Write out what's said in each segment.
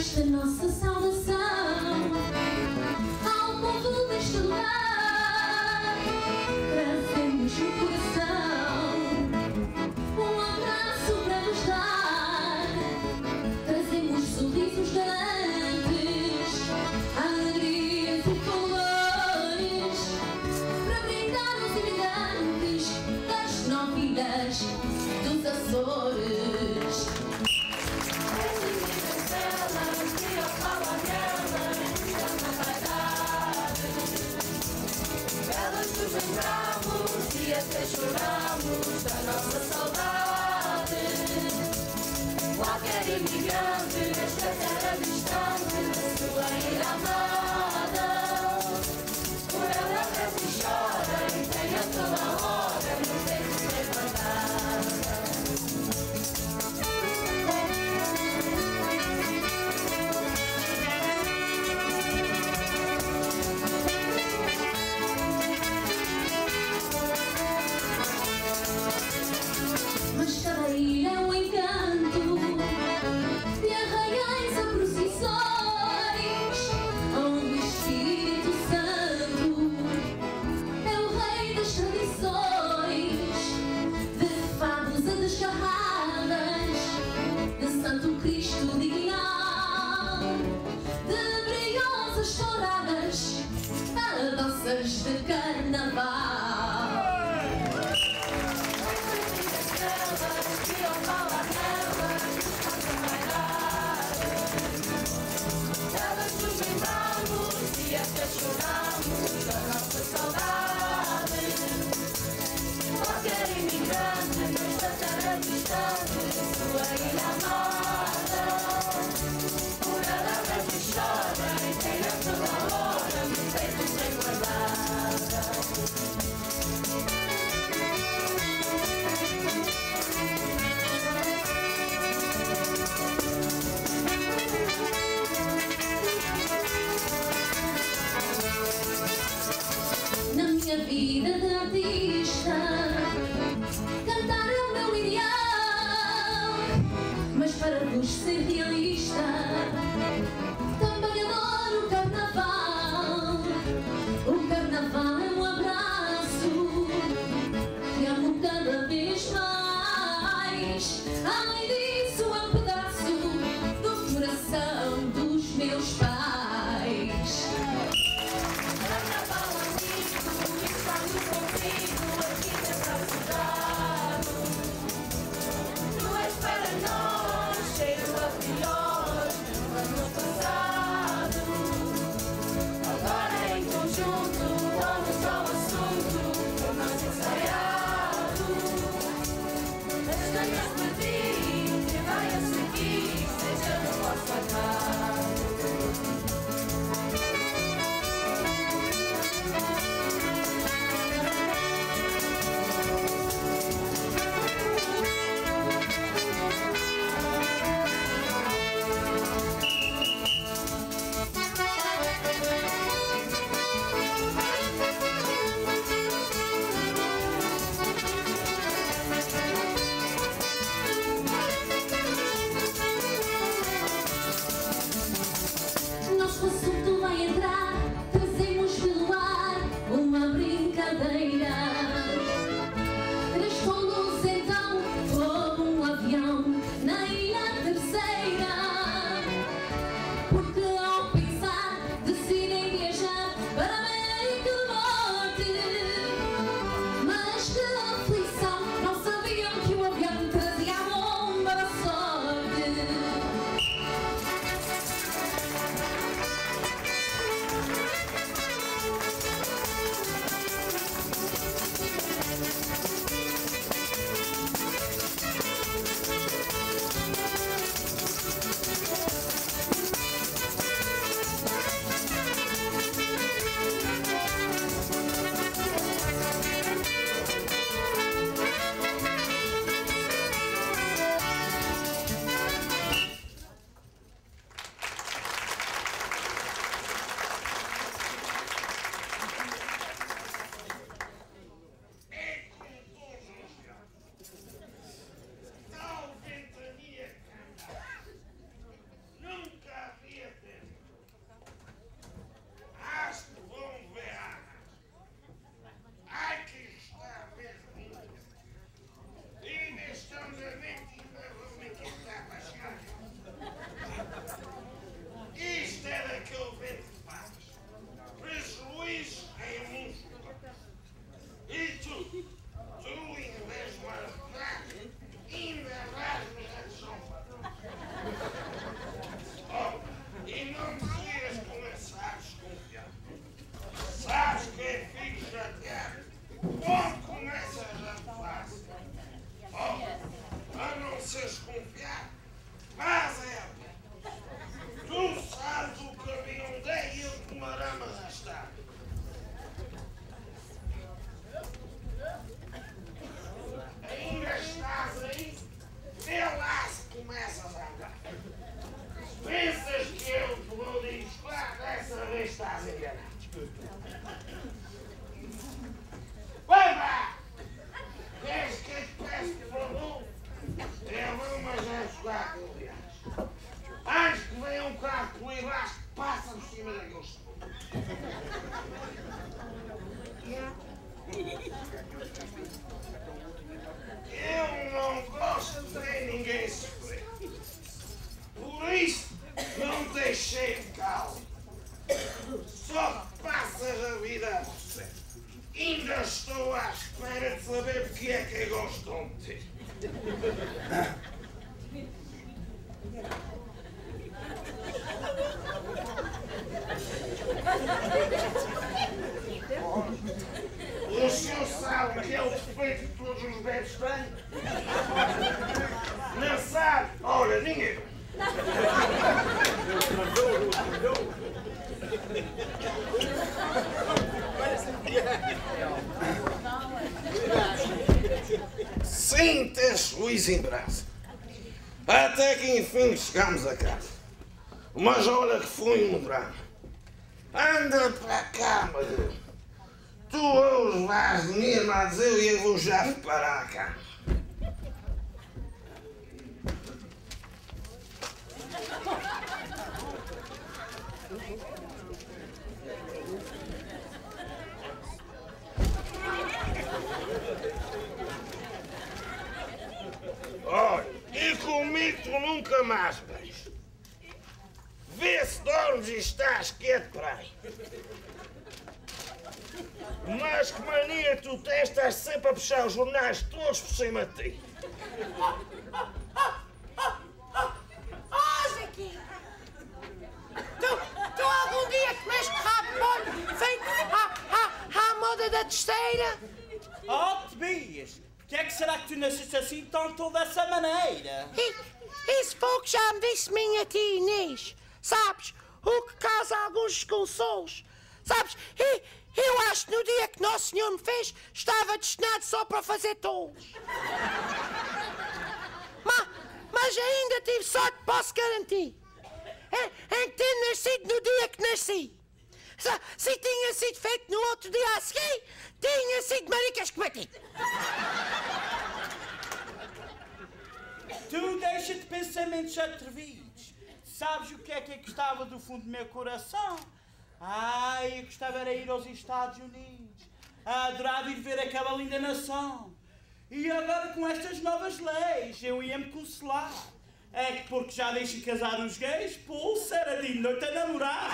esta nossa saudação ao povo deste lar. Trazemos no coração um abraço para vos dar. Trazemos sorrisos garantes, alegrias e colores, para brindar aos imigrantes das 9 ilhas dos Açores. Nos lembramos e até choramos da nossa saudade. Qualquer imigrante nesta terra distante da sua ilha amada, por ela cresce e chora e tem a toda hora no peito sem guardada. Mas cada ilha é um encanto de arraiais a procissões, onde o Espírito Santo é o rei das tradições, de fados a desgarradas, de Santo Cristo dignal, de brilhosas touradas a danças de carnaval. E até choramos da nossa saudade. Qualquer imigrante nesta terra distante de sua ilha amada, por ela cresce e chora e tem a toda hora no peito sem guardada. Na minha vida de artista, cantar é o meu ideal, mas para vos ser realista, também adoro o carnaval. O carnaval é um abraço que amo cada vez mais. Além disso, é um pedaço do coração dos meus pais. Carnaval amigo, estamos contigo aqui nessa cidade. Tu és para nós, cheiro a pior do ano passado. Agora em conjunto, vamos ao assunto com mais ensaiado. As tenhas para ti, que vai a seguir, seja no vosso agrado. acho que passa por cima daqueles. Eu não gosto de ver ninguém sofrer. Por isso, não deixei de calo. Só passas a vida a você. Ainda estou à espera de saber porque é que gostam de ti. O senhor sabe que é o defeito que todos os bebés têm? Não sabe? Ora, ninguém. Sinta esse juízo em brasa. Até que enfim chegamos a casa. Mas olha que foi um drama. Anda para cá, Madeira. Tu hoje vais dormir, mas eu vou já preparar a cama. Olha, e comigo tu nunca mais vens. Vê se dormes e estás quieto para aí. Mas que mania tu tens, estás sempre a puxar os jornais todos por cima de ti. Oh, Zequinha! Tu algum dia comeste rabo molho feito à moda da terceira? Oh, Tobias, porque é que será que tu nasceste assim tonto dessa maneira? Isso foi o que já me disse minha tia Inês. Sabes, o que causa alguns desconsolos. Sabes, eu acho que no dia que Nosso Senhor me fez, estava destinado só para fazer tolos. Mas ainda tive sorte, posso garantir. Em ter nascido no dia que nasci. Se tinha sido feito no outro dia a seguir, tinha sido maricas que bati. Tu deixa de pensamentos atrevidos. Sabes o que é que eu gostava do fundo do meu coração? Eu gostava era ir aos Estados Unidos. Adorava ir ver aquela linda nação. E agora com estas novas leis, eu ia-me consolar. É que porque já deixo casar os gays, pulsa era de noite a namorar.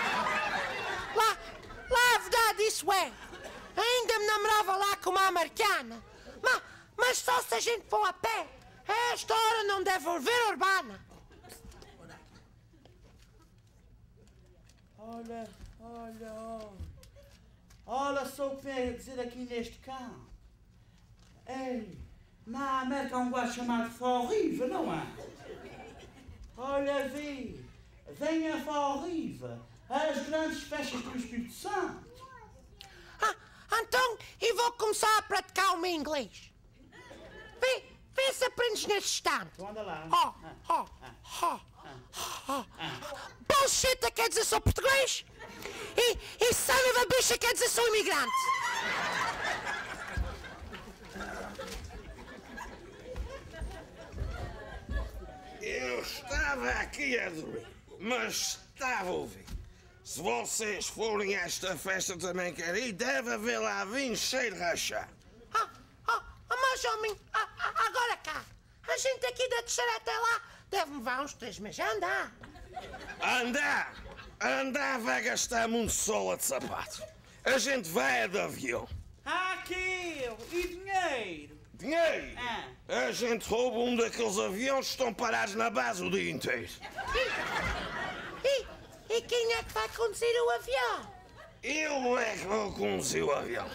Lá a verdade isso é. Ainda me namorava lá com uma americana. Mas só se a gente for a pé. A esta hora não deve haver urbana. Olha só o que vem a dizer aqui neste campo. Ei, na América há um gajo chamado Fall River, não há? Olha, vem a Fall River, as grandes festas do Espírito Santo. Então, eu vou começar a praticar o meu inglês. Vê se aprendes neste instante. Então anda lá. Bullshit quer dizer sou português. E son of a bicha quer dizer sou imigrante. Eu estava aqui a dormir, mas estava a ouvir. Se vocês forem a esta festa também querem ir, deve haver lá vinho cheio de rachar. Mas homem, agora cá. A gente aqui da terceira até lá deve levar uns 3 meses a andar. Andar vai gastar muito sola de sapato. A gente vai de avião. Aquilo! E dinheiro? Dinheiro? A gente rouba um daqueles aviões que estão parados na base o dia inteiro. E quem é que vai conduzir o avião? Eu é que vou conduzir o avião.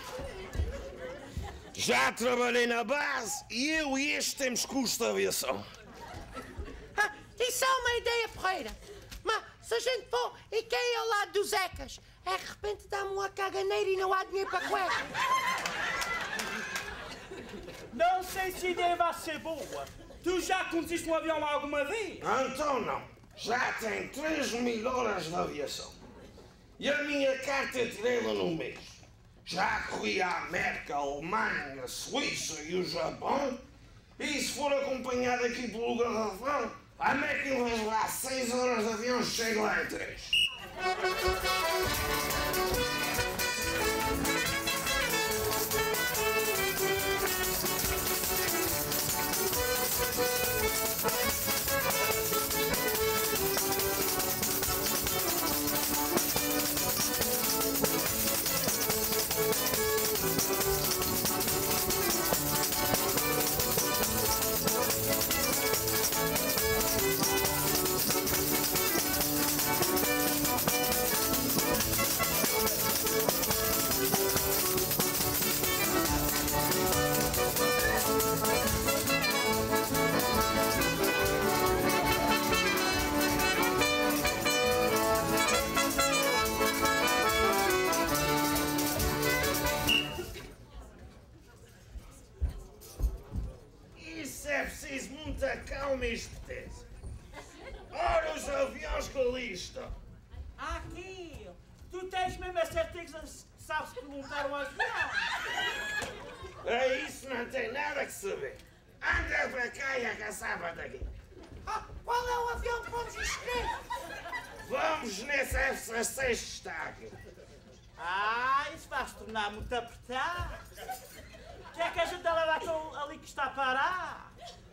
Já trabalhei na base e eu e este temos curso de aviação. Isso é uma ideia porreira. Mas se a gente for e quer ir ao lado dos Ecas, de repente dá-me uma caganeira e não há dinheiro para comer. Não sei se a ideia vai ser boa. Tu já conduziste um avião alguma vez? Então não. Já tem 3.000 horas de aviação. E a minha carta tirei-la num mês. Já corri a América, a Alemanha, a Suíça e o Japão. E se for acompanhado aqui pelo garrafão, A máquina vai levar 6 horas de avião, chego lá em 3. Isso é preciso muita calma e esperteza. Ora, os aviões que ali estão. Aqui! Tu tens mesmo a certeza que sabes perguntar o avião? A isso não tem nada que saber. Anda para cá e agaçava daqui. Qual é o avião que vamos escolher? Vamos nesse F-16 que está aqui. Isso vai se tornar muito apertado. O que é que a gente leva ali que está parado?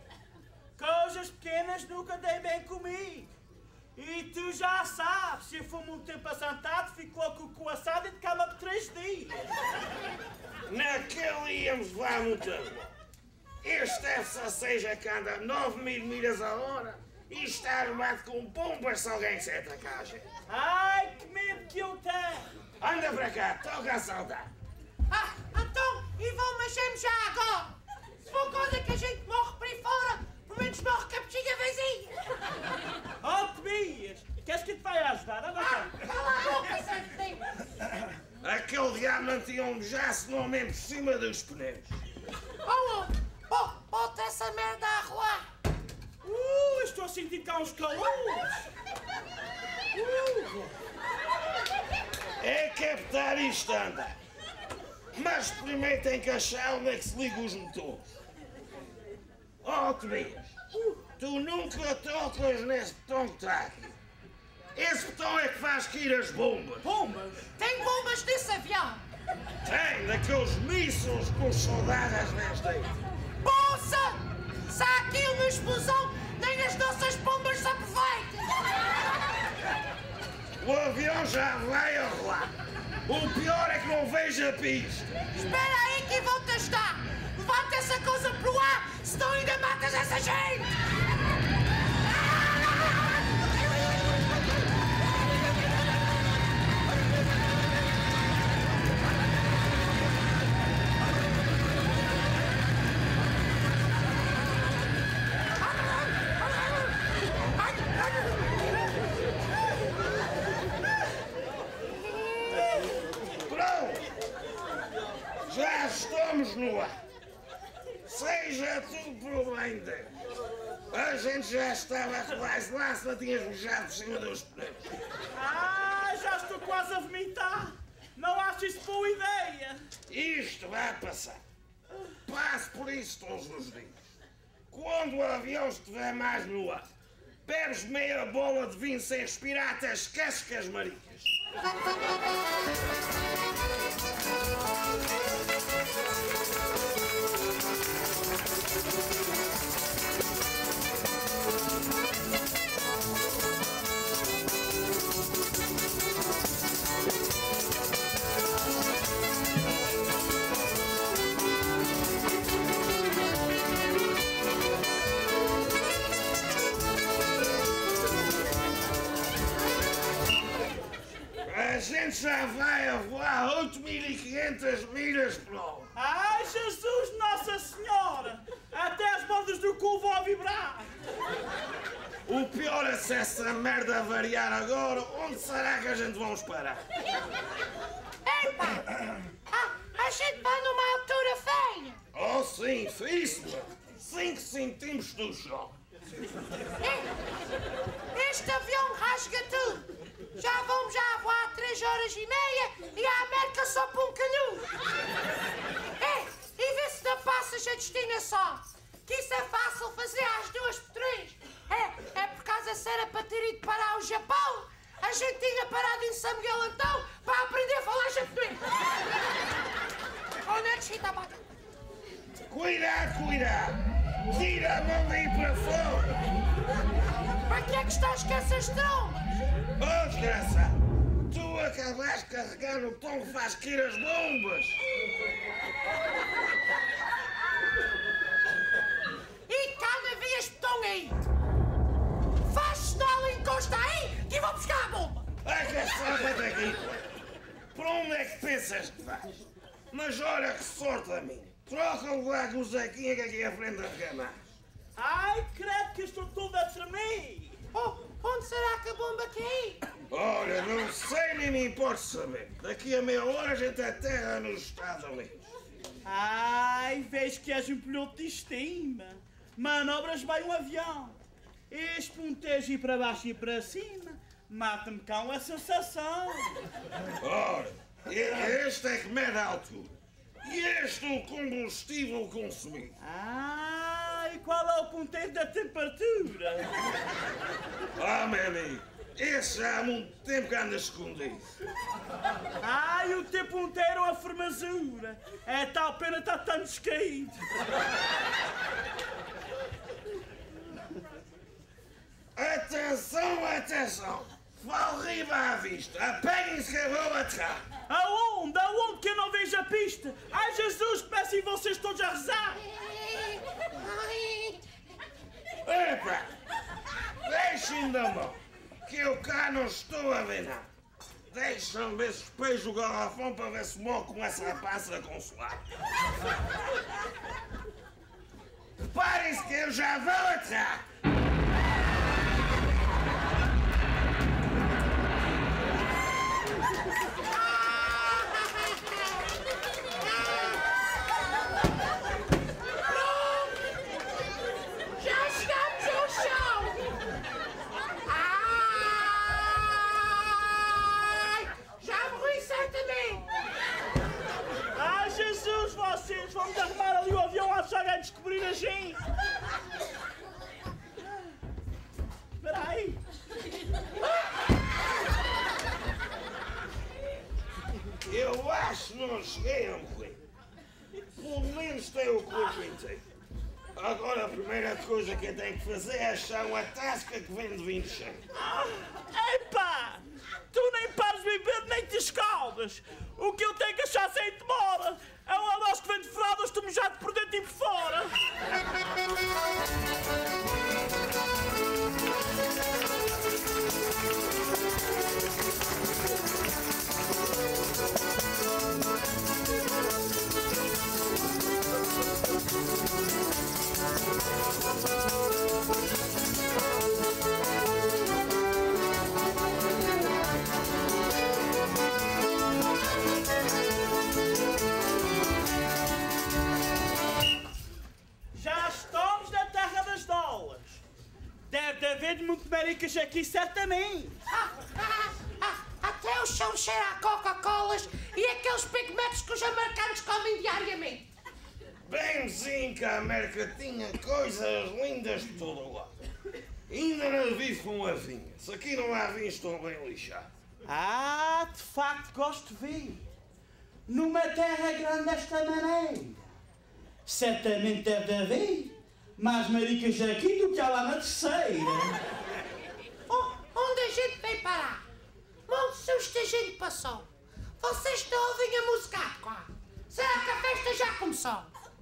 Coisas pequenas nunca dei bem comigo. E tu já sabes, se eu for muito tempo assentado, fico logo com o cu assado e de cama por 3 dias. Naquele íamos levar muito água. Este F-16 é que anda a 9.000 milhas a hora e está armado com bombas se alguém se atacar a gente. Ai, que medo que eu tenho! Anda para cá, toca a saudade. Então, e vamos já agora. Se for coisa que a gente morre por aí fora, pelo menos morre com a bexiga vazia. Tobias, queres que te vai ajudar? Agora Cala a boca, Santinho. Aquele diabo tinha um jaço no homem por cima dos pneus. Bota essa merda a rolar. Estou a sentir cá uns calores. É captar isto anda. Mas primeiro tem que achar onde é que se ligam os motores. Tobias, tu nunca tocas nesse botão que está aqui. Esse botão é que faz cair as bombas. Bombas? Tem bombas nesse avião. Tem, daqueles mísseis com os soldados às vezes dentro. Poça! Se há aqui uma explosão, nem as nossas bombas se aproveitam. O avião já vai a rolar. O pior é que não vejo a pista. Espera aí que eu vou-te ajudar. Levanta essa coisa pro ar, senão ainda matas essa gente. Já estamos no ar. Seja tudo pelo bem de Deus. A gente já estava a rolar lá se não tinhas mijado por cima dos pneus. Já estou quase a vomitar. Não acho isso boa ideia. Isto vai passar. Passe por isso todos os dias. Quando o avião estiver mais no ar, bebes meia bola de vinho sem respirar até esqueces as maricas. A gente já vai a voar 8.500 milhas por hora. Ai, Jesus, Nossa Senhora! Até as bordas do cu vão vibrar. O pior é se essa merda variar agora, onde será que a gente vamos parar? Epa! A gente vai numa altura feia. Oh sim, fiz-me. 5 centímetros do chão. Este avião rasga tudo. Já vamos a voar 3 horas e meia e a América só para um canudo. E vê se não passas a destinação. Que isso é fácil fazer às 2 por 3. É por causa se era para ter ido parar ao Japão, a gente tinha parado em São Miguel então para aprender a falar japonês. Onde é que está, bota? Cuidado, cuidado! Tira a mão daí para fora! Para que é que estás com essas trombas? Oh, desgraçado! Tu acabaste de carregar no tom que faz cair as bombas! E cada vez betão aí! Faz sinal, encosta aí que vou buscar a bomba! Ai, que salva daqui! Para onde é que pensas que vais? Mas olha que sorte a mim! Troca-o lá com o Zequinha que aqui à frente da cama. Ai, credo que estou tudo a tremer. Oh, onde será que a bomba caiu? Olha, não sei nem me importa saber. Daqui a meia hora a gente aterra nos Estados Unidos. Ai, vejo que és um piloto de estima. Manobras bem um avião. Este pontejo ir para baixo e para cima mata-me com a sensação. Ora, este é que mede a altura. E este o combustível consumido. Ah, e qual é o ponteiro da temperatura? Ah, meu amigo, esse já há muito tempo que anda escondido. Ah, e o teu ponteiro a formosura. É tal pena estar tão descaído. Atenção, atenção! Valriba à vista! Apeguem-se que eu vou atrás! Aonde? Aonde que eu não vejo a pista? Ai, Jesus, peço vocês todos a rezar. Epa! Deixem da mão, que eu cá não estou a ver nada. Deixam ver se despejo o garrafão para ver se morro com essa pássara consolar. Preparem-se que eu já vou atrás! Já chegamos ao chão! Ai! Já morri certamente! Ai, Jesus, vocês vão derramar ali o avião a achar a descobrir a gente. Espera aí. Eu acho que não cheguei a morrer. Pelo menos tenho o corpo inteiro. Agora a primeira coisa que eu tenho que fazer é achar uma tasca que vende vinho cheio. Epá! Tu nem pares de beber nem te escaldas. O que eu tenho que achar sem demora é um almoço que vende fraldas, tu mojado por dentro e por fora. Já estamos na terra das dólares. Deve haver muito maricas aqui, certamente. Até o chão cheira a Coca-Colas e aqueles Big Macs que os americanos comem diariamente. Bemzinho que a América tinha coisas lindas de todo lado. Ainda não vivo com a vinha. Se aqui não há vinhos, estão bem lixados. Ah, de facto gosto de ver. Numa terra grande desta maneira. Certamente deve haver mais maricas aqui do que há lá na terceira. Oh, onde a gente veio parar? Onde susto a gente passou? Vocês estão a ouvir a música adequada? Será que a festa já começou?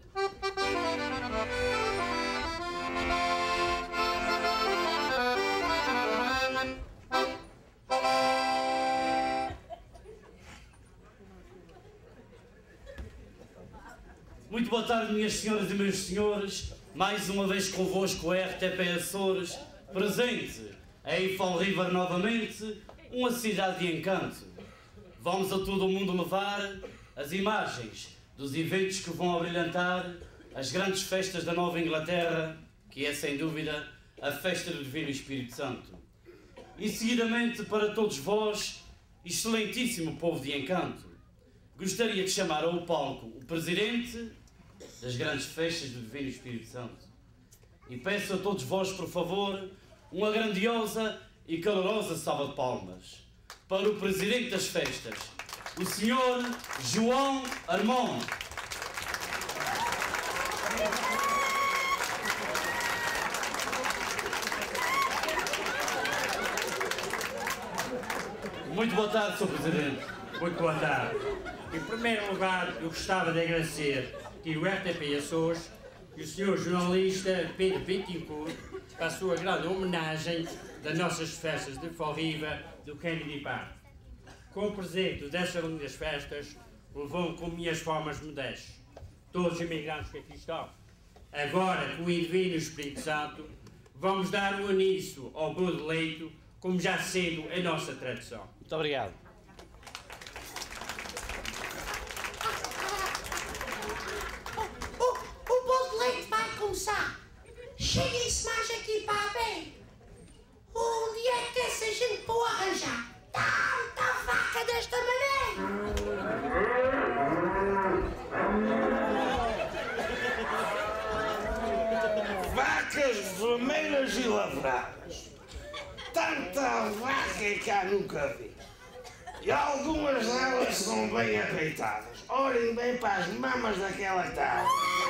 Muito boa tarde, minhas senhoras e meus senhores. Mais uma vez convosco a RTP Açores, presente em Fall River novamente, uma cidade de encanto. Vamos a todo o mundo levar as imagens dos eventos que vão abrilhantar as grandes festas da Nova Inglaterra, que é sem dúvida a festa do Divino Espírito Santo. E seguidamente para todos vós, excelentíssimo povo de encanto, gostaria de chamar ao palco o presidente das grandes festas do Divino Espírito Santo. E peço a todos vós, por favor, uma grandiosa e calorosa salva de palmas para o Presidente das Festas, o Sr. João Armond. Muito boa tarde, Sr. Presidente. Muito boa tarde. Em primeiro lugar, eu gostava de agradecer que o RTP Açores e o Sr. jornalista Pedro Bittencourt para a sua grande homenagem das nossas festas de Forriva do Kennedy Park. Com o presente dessas lindas festas, levou com minhas formas modestas. Todos os imigrantes que aqui estão. Agora, com o Divino Espírito Santo, vamos dar o anício ao bolo de leito, como já sendo a nossa tradição. Muito obrigado. O bolo de leite vai começar. Cheguem-se mais aqui para a beira. Onde é que essa gente pode arranjar tanta vaca desta maneira? Vacas vermelhas e lavradas. Tanta vaca que cá nunca vi. E algumas delas são bem apeitadas. Olhem bem para as mamas daquela tal.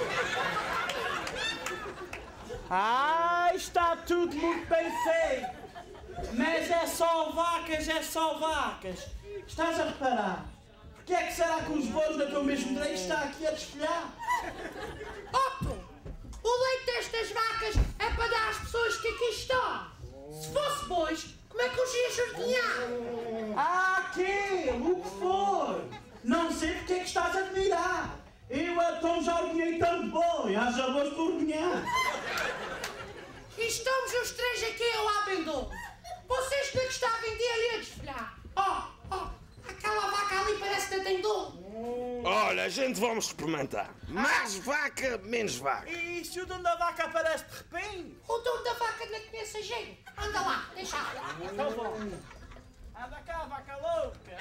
Está tudo muito bem feito. Mas é só vacas, é só vacas. Estás a reparar? Porque é que será que os bois da tua mesmo direito está aqui a desfolhar? Otto, o leite destas vacas é para dar às pessoas que aqui estão. Se fosse bois, como é que os ias ordenhar? Aquilo, o que for. Não sei porque é que estás a admirar. Eu então já ordenhei tanto boi, haja bois por ordenhar. E estamos os três aqui ao abandono. Vocês que estavam ali a desfolhar. Aquela vaca ali parece que tem dono. Olha, a gente vamos experimentar. Mais vaca, menos vaca. E se o dono da vaca aparece de repente? O dono da vaca não conhece a gente. Anda lá, deixa lá. Então bom. Anda cá, vaca louca.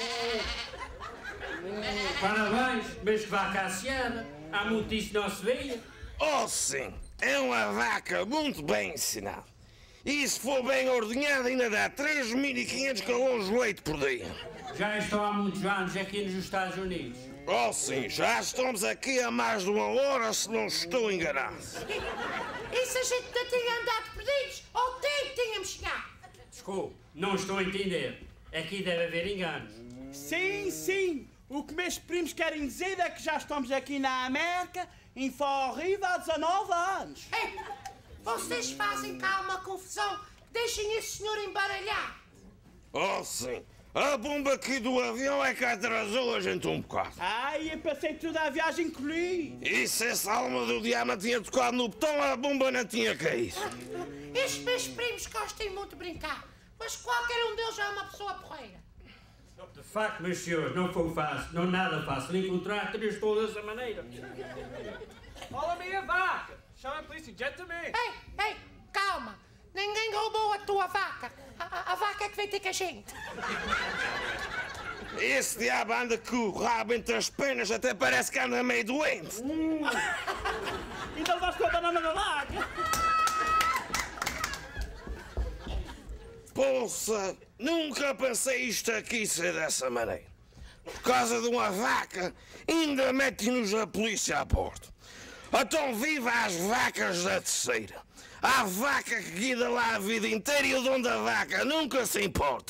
Parabéns, mas que vaca aciada. Há muito disso não se via. Oh sim, é uma vaca muito bem ensinada. E se for bem ordenhada ainda dá 3.500 galões de leite por dia. Já estou há muitos anos aqui nos Estados Unidos. Oh sim, já estamos aqui há mais de 1 hora, se não estou enganado. E se a gente não tinha andado perdidos, ao tempo tínhamos chegado. Desculpe, não estou a entender. Aqui deve haver enganos. Sim. O que meus primos querem dizer é que já estamos aqui na América, em Forriva, há 19 anos. Vocês fazem cá uma confusão. Deixem esse senhor embaralhar. Oh sim, a bomba aqui do avião é que atrasou a gente um bocado. Eu passei toda a viagem incluída. E se essa alma do diabo tinha tocado no botão, a bomba não tinha caído. Estes meus primos gostam muito de brincar, mas qualquer um deles é uma pessoa porreira. De facto, meus senhores, não foi fácil, não nada fácil encontrar três todas dessa maneira. Olha a minha vaca! Chama a polícia, gentlemen! Ei, calma. Ninguém roubou a tua vaca. A vaca é que veio ter com a gente. Esse diabo anda com o rabo entre as pernas, até parece que anda meio doente. Então levaste com a banana da vaca. Poça, nunca pensei isto aqui ser dessa maneira. Por causa de uma vaca, ainda mete-nos a polícia a bordo. Então viva as vacas da terceira. Há vaca que guida lá a vida inteira e o dono da vaca nunca se importa.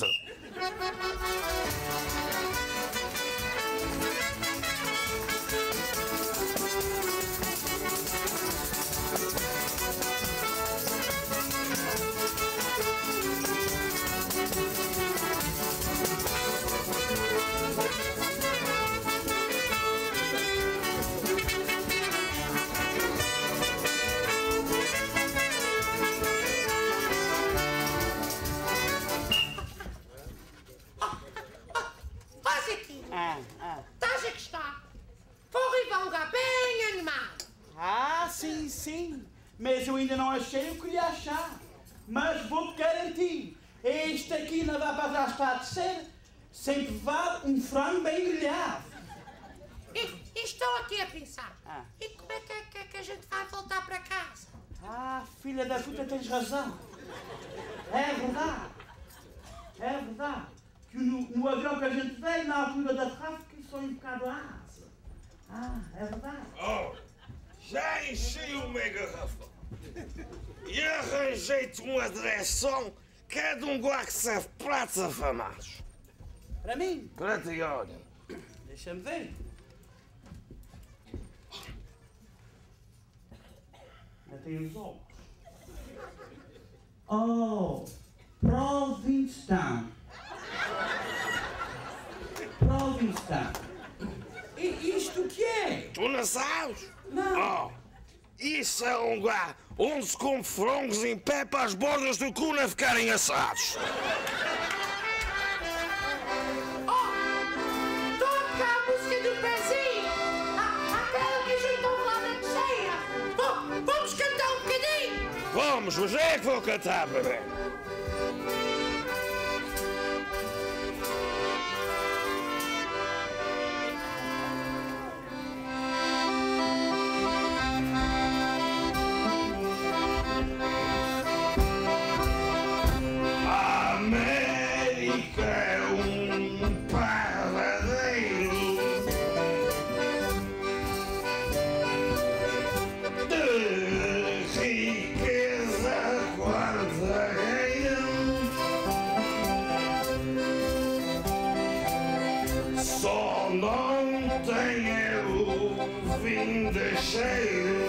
Estás a gostar? Forriva é um lugar bem animado. Sim. Mas eu ainda não achei o que queria achar. Mas vou-te garantir, este aqui não dá para trás para a terceira sem provar um frango bem grelhado. E estou aqui a pensar. E como é que a gente vai voltar para casa? Ah, filha da puta, tens razão. É verdade. É verdade. Que no avião que a gente veio, na altura da tráfica, só um bocado a asa. Ah, é verdade. Oh, já enchi uma garrafa. E arranjei-te uma direção que é de um guaxef pratos afamados. Para mim? Para ti, olha. Deixa-me ver. Já tenho os ovos. Oh, Provincetown. Provincetown. Isto o que é? Tu não sabes? Não. Oh, isso é um lugar onde se come frangos em pé para as bordas do cu não ficarem assados. Toca a música do pezinho! Aquela que a gente ouve lá na cheia! Vamos cantar um bocadinho! Vamos, mas é que vou cantar, bebê. América é um paradeiro de riqueza guarda-reira. Só não tem é o vindecheiro.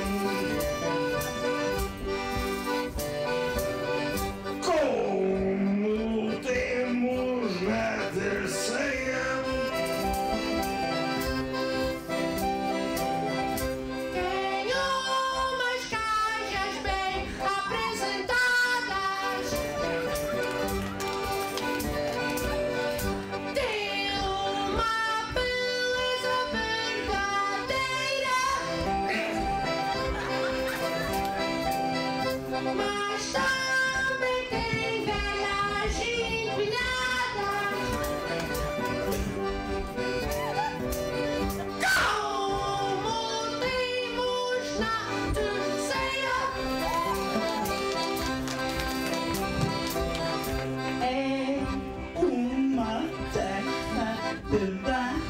Como temos na terceira, Tem umas caixas bem apresentadas. Tem uma beleza verdadeira. Mas também tem velhas empilhadas. Como temos na terceira, É uma terra de bem,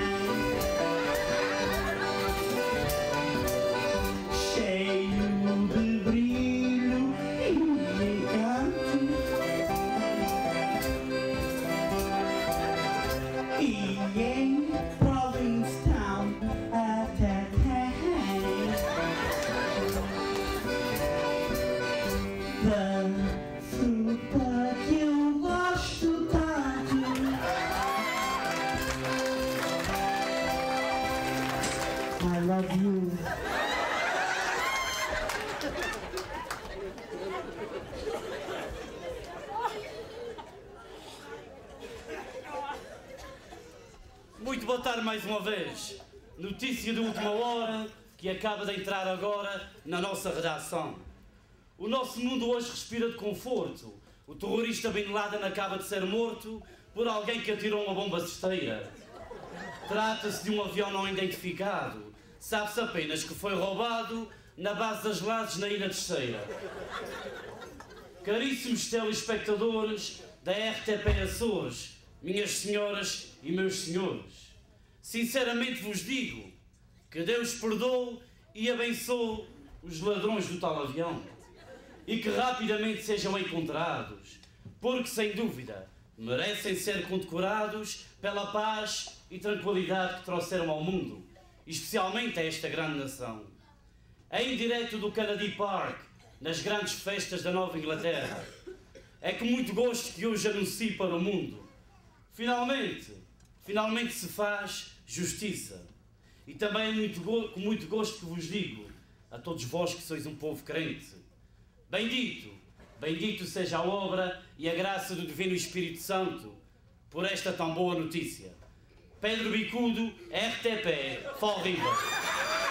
cheio de brilho e encanto. E em Provincetown até tem da fruta que eu gosto tanto. I love you. Muito boa tarde mais uma vez. Notícia de última hora que acaba de entrar agora na nossa redação. O nosso mundo hoje respira de conforto. O terrorista Bin Laden acaba de ser morto por alguém que atirou uma bomba cesteira. Trata-se de um avião não identificado. Sabe-se apenas que foi roubado na base das Lajes na Ilha Terceira. Caríssimos telespectadores da RTP Açores, minhas senhoras e meus senhores, sinceramente vos digo que Deus perdoe e abençoe os ladrões do tal avião e que rapidamente sejam encontrados, porque sem dúvida merecem ser condecorados pela paz e tranquilidade que trouxeram ao mundo, especialmente a esta grande nação. Em direto do Kennedy Park, nas grandes festas da Nova Inglaterra, é com muito gosto que hoje anuncio para o mundo. Finalmente se faz justiça. E também é com muito gosto que vos digo, a todos vós que sois um povo crente, bendito seja a obra e a graça do Divino Espírito Santo por esta tão boa notícia. Pedro Bicudo, RTP, Fall River.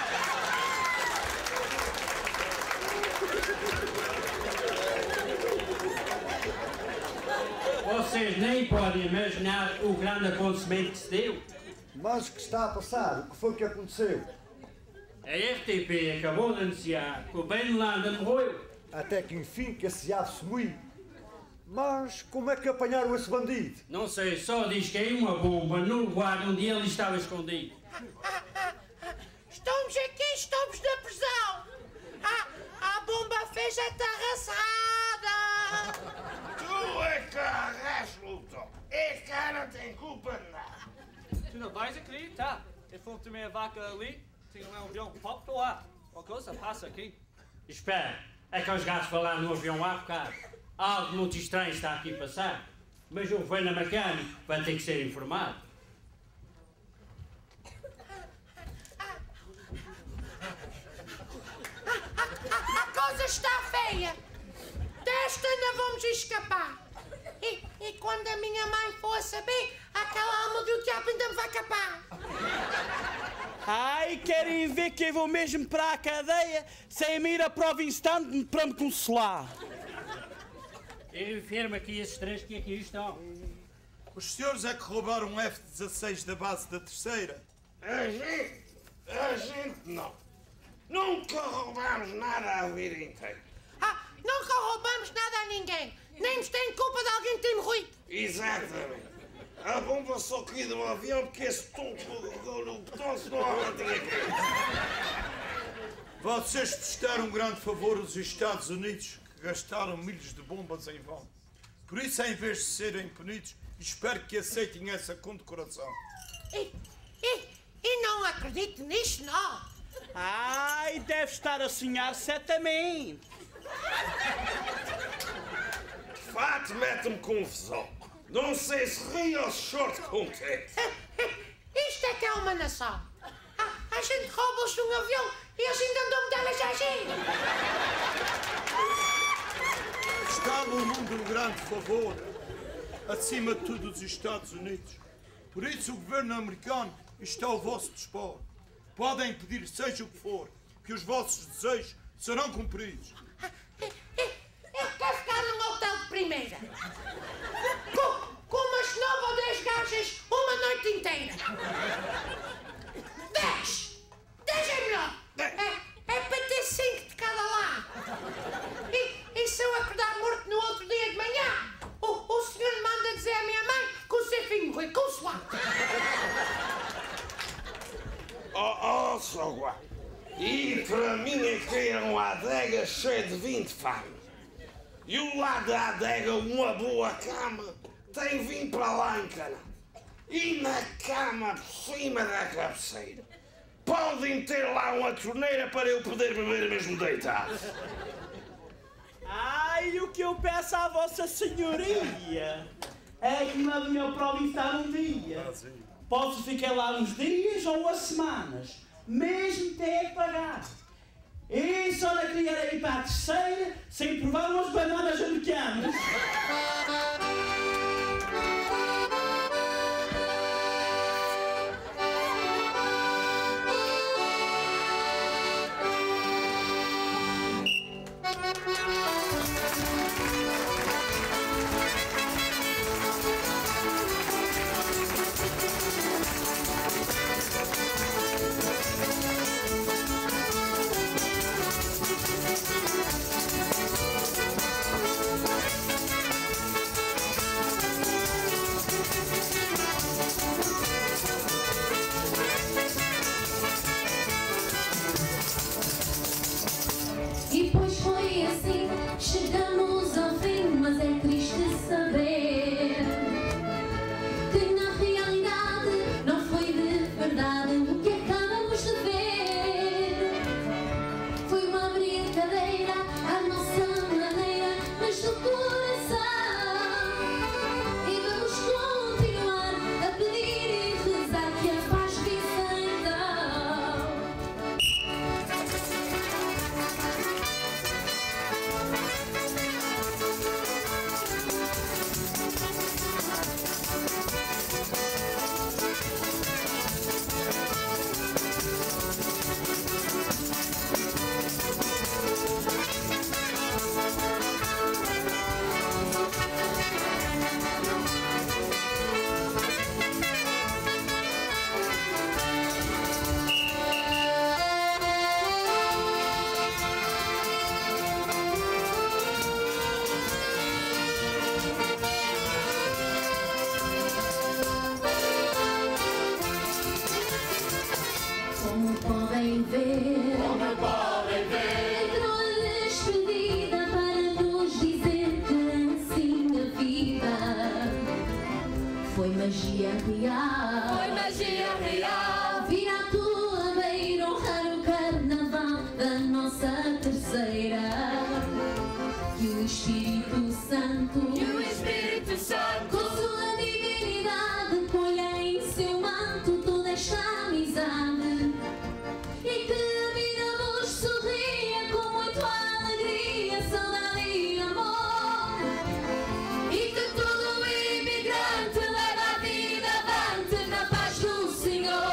Vocês nem podem imaginar o grande acontecimento que se deu. Mas o que está a passar? O que foi que aconteceu? A RTP acabou de anunciar que o Ben Landa morreu. Até que enfim que se há de sumir. Mas como é que apanharam esse bandido? Não sei, só diz que é uma bomba no lugar onde ele estava escondido. Estamos aqui, estamos na prisão. A bomba fez a terra cerrada. Tu é que arrasas, Luto. É que não tem culpa de nada. Tu não vais acreditar. Eu fui também a vaca ali, tinha lá um avião que pop lá. Qualquer coisa passa aqui. Espera, é que os gatos falaram no avião há bocado. Algo muito estranho está aqui a passar. Mas o governo americano vai ter que ser informado. A coisa está feia. Desta não vamos escapar. E quando a minha mãe for a saber, aquela alma do diabo ainda me vai capar. Ai, querem ver que eu vou mesmo para a cadeia sem me ir a prova instante para me consolar. Eu informo aqui esses três que aqui estão. Os senhores é que roubaram um F-16 da base da terceira? A gente não. Nunca roubámos nada a vida inteira. Nunca roubamos nada a ninguém. Nem nos tem culpa de alguém ter morrido. Exatamente. A bomba só caiu do avião porque esse tonto pegou no botão, senão ela tinha caído. Vocês prestaram um grande favor aos Estados Unidos, que gastaram milhos de bombas em vão. Por isso, em vez de serem punidos, espero que aceitem essa condecoração. E não acredito nisso, não. Ai, deve estar a sonhar certamente. De fato, mete-me confusão. Não sei se ri ou se choro contente. Isto é que é uma nação. A gente rouba-os de um avião e eles ainda andam delas assim. Estava o mundo um grande favor, acima de tudo os Estados Unidos. Por isso o governo americano está ao vosso dispor. Podem pedir seja o que for, que os vossos desejos serão cumpridos. Eu quero ficar num hotel de primeira. Com umas 9 ou 10 gajas uma noite inteira. 10! 10 é melhor. É para ter 5 de cada lado. E se eu acordar morto no outro dia de manhã, o senhor manda dizer à minha mãe que o seu filho morreu consolado. Só guarda. E para mim é que era uma adega cheia de 20 fames. E o lado da adega, uma boa cama, tem vindo para lá encanado. E na cama por cima da cabeceira, podem ter lá uma torneira para eu poder beber mesmo deitado. Ai, o que eu peço à vossa senhoria é que me leve ao prova instar um dia. Posso ficar lá uns dias ou umas semanas, mesmo ter que pagar. E só não queria ir para a terceira sem provar umas bananas americanas. Foi magia real. Foi magia real. Vir à tua beira honrar o carnaval da nossa terceira. E o Espírito Santo, com sua divinidade, colha em seu manto toda esta amizade. E que a vida vos sorria com muita alegria, saudade e amor. E que todo imigrante leva a vida avante na paz do Senhor.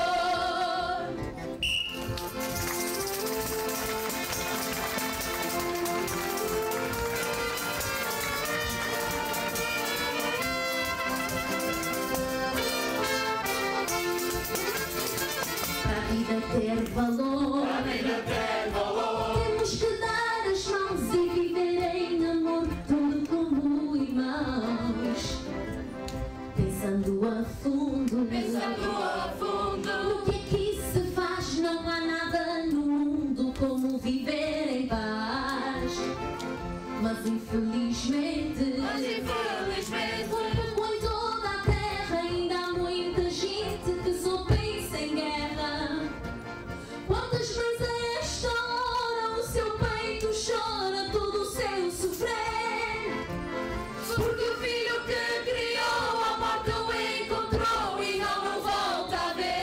Para a vida ter valor, temos que dar as mãos e viver em amor, tudo como irmãos. Pensando a fundo, no que aqui se faz, não há nada no mundo como viver em paz. Mas infelizmente, como em toda a terra, ainda há muita gente que só pensa em guerra. Quantas vezes a esta hora o seu peito chora todo o seu sofrer? Porque o filho que criou a morte o encontrou e não o volta a ver.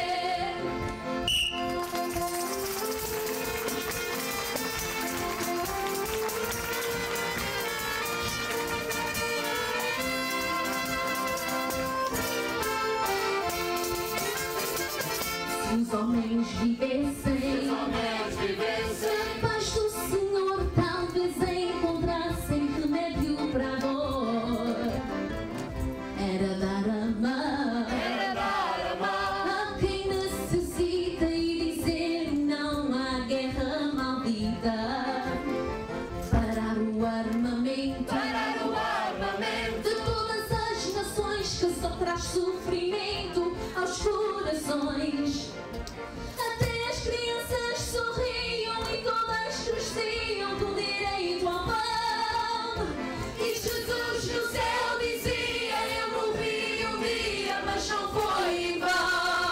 Se os homens vivessem em paz do Senhor, talvez encontrassem remédio para a dor. Era dar a mão a quem necessita e dizer não à guerra maldita. Parar o armamento de todas as nações que só traz sofrimento aos corações. Até as crianças sorriam e todas cresciam com direito ao pão. E Jesus no céu dizia: eu morri um dia, mas não foi em vão.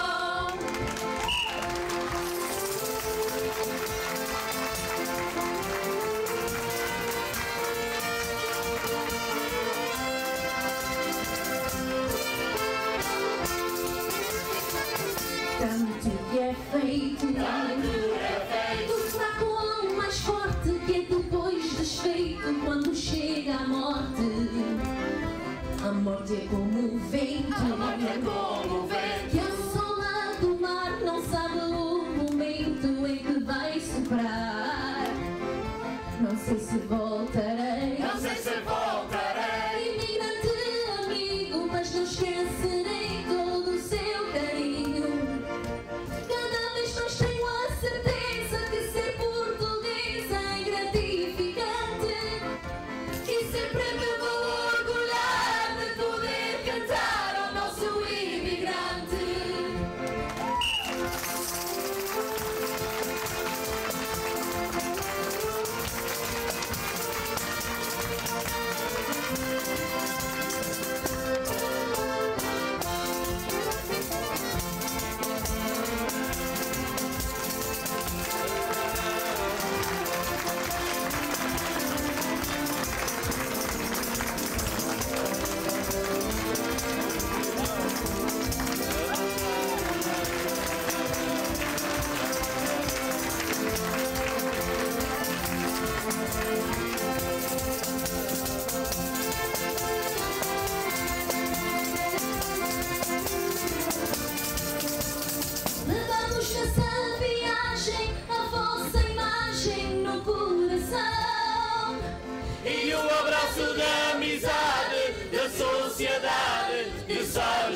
Tanto que é feito, do fraco ao mais forte, que é depois desfeito quando chega a morte. A morte é como o vento, que ao sol do mar não sabe o momento em que vai soprar. Não sei se voltarei, imigrante amigo, mas não esquecerei todo o seu carinho. Cada vez mais tenho a certeza que ser portuguesa é gratificante. E sempre me vou orgulhar de poder cantar ao nosso imigrante. Levamos nessa viagem a vossa imagem no coração. E o abraço da amizade, da sociedade, que sabe